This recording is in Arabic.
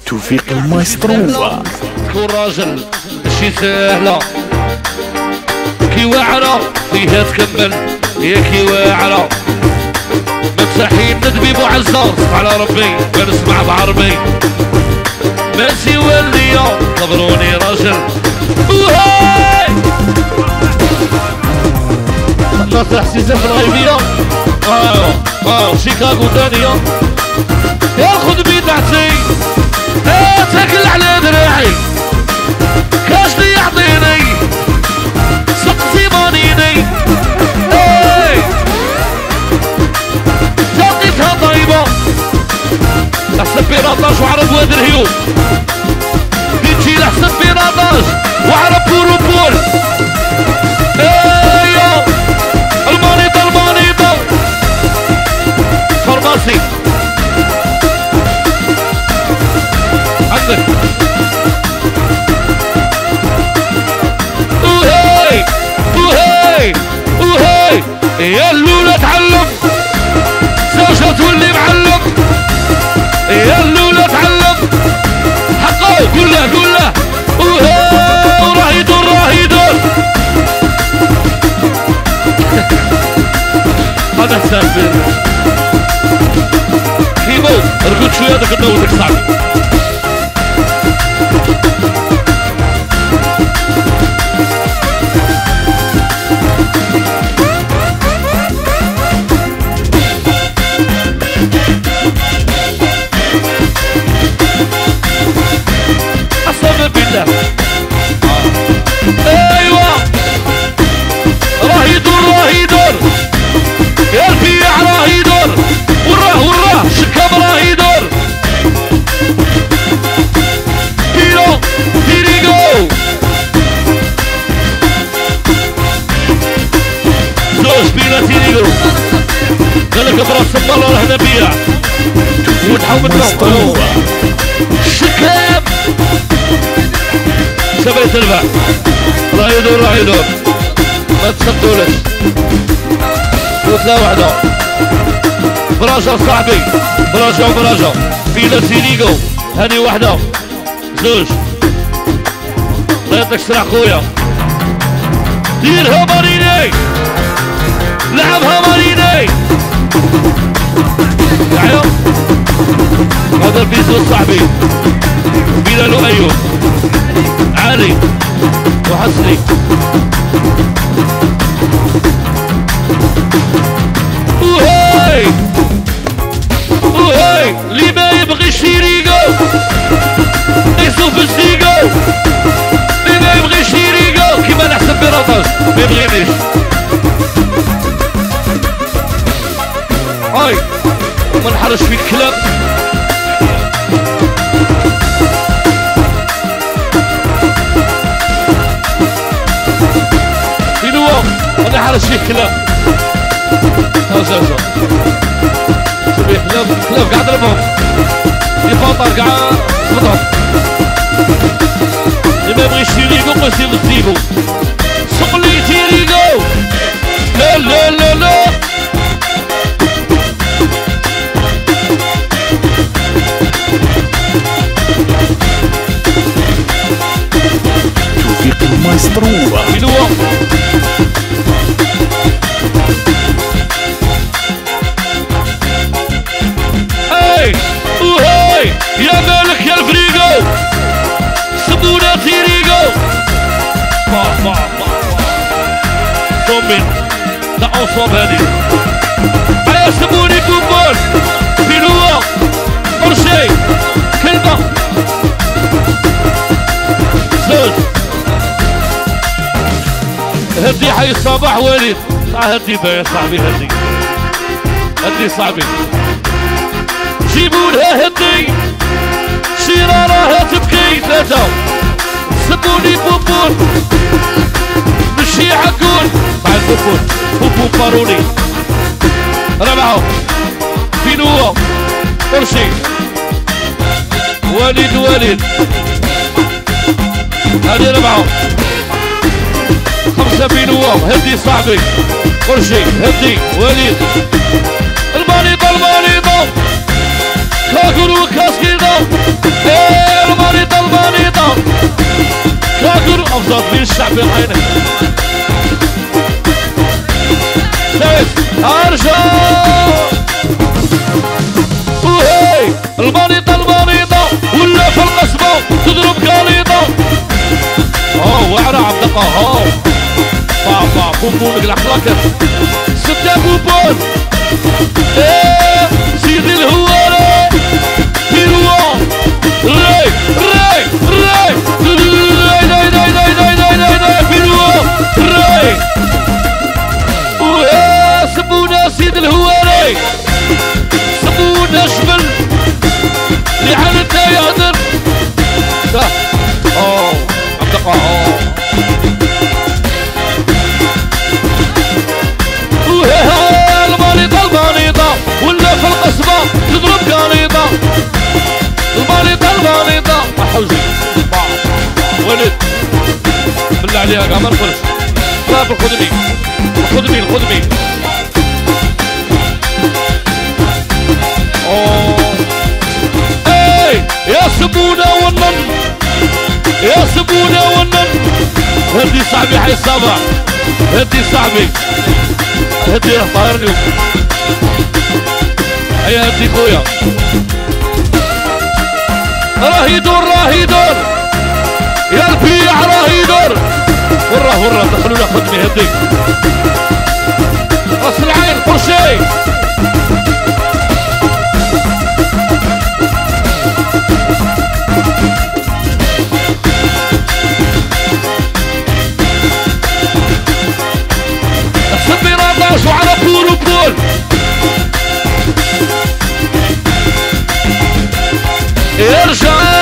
توفيق المايسترو. تكون راجل ماشي سهلة، كي واعرة فيها تكمل، هي كي واعرة مفتاحين ندبي بو عزار على ربي بنسمع بعربي ماشي وليا قبروني راجل وهاي ناصر حسيسة في الغيبية شيكاغو ثانية ياخد بيدعتي تاكل على دراعي كاش لي يعطيني سقسي مانيني تلقيتها طيبة لحسن بيراطاج وعرب واد الهيوم بيجي لحسن بيراطاج وعرب بوروبول ايوه المانيطة فرماسي عندك وهي وهي وهي يا اللولة تعلم زوجها تولي معلم يا اللولة تعلم حقه قول له وهي وراه يدور هذا السافر كيبو ارقد شوية دك النوتك صاحبي أصلا بالله ايوه راه يدور يا البيع راه يدور وراه شكام راه يدور بيرو تيريغو زوج بينا تيريغو قالك براس الله راه نبيع وتحاول تنوع شكام سبعة ارباع راه يدور ما تصدولش وثلا وحدة براجة صاحبي براجة بينا تيريغو هاني وحدة زوج الله يعطيك الصحة خويا ديرها ماريني لعبها ماريني تعالوا هذا البيزو صاحبي بلال ايوب علي وحسني وهاي اللي ما يبغيش يريقو يصوف السيقو اللي ما يبغيش يريقو كيما نحسب بيراطاج ما يبغينيش هاي وما نحرش فيك كلام شنو ما نحرش فيك كلام هزازو شوفي خلاف قاعد ضربهم يفطر قاعد صدهم اللي ما يبغيش يريقو قسيم تجيبو سوق لي تيريقو لا توفيق المايسترو. شنو وهاي يا مالك يا الفريقو سمونا تيريقو صومين لا انصوب هادي على سموني كومبول فين هو مرشي كلمة زوج هدي حي الصباح وليد هدي يا صاحبي هدي صاحبي جيبوا لها هدي شيرة راها تبكي ثلاثة سموني بوبون مشي عقول بعد بوبون باروني ربعه فين هو مرشي وليد هذه ربعه خمسة فين هو هدي صاحبي مرشي هدي وليد المريضة كاكورو كاسكيدو في عينك سيس ارجع وهي البريطة ولا في القصبة تضرب كاليطة وعرى عبدقة بابا بوبونك الحلاكة ستة بوبون سيدي الهواري هيروا راي راي سبونا سيد الهواري سبونا جبل اللي حالتنا يهدر عبدقة البريطة ولا في القصبة تضرب كاليطة البريطة حوزي ولد بالله عليها كاع ما نقولش صافي خذ مين يا سبونة والنن هدي صاحبي حي الصباح هدي صاحبي هدي راه طايرني هيا هدي خويا راه يدور يا البيع راه يدور وراه دخلوا له خدمي هدي راس العين قرشي وعلى بول ارجع